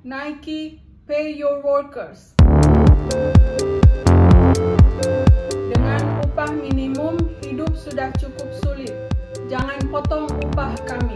Nike, pay your workers. Dengan upah minimum, hidup sudah cukup sulit. Jangan potong upah kami.